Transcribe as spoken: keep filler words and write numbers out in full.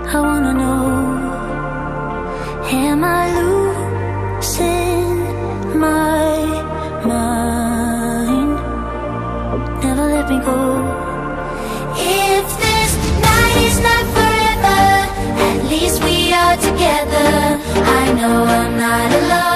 I wanna know, am I losing my mind? Never let me go. If this night is not forever, at least we are together. I know I'm not alone.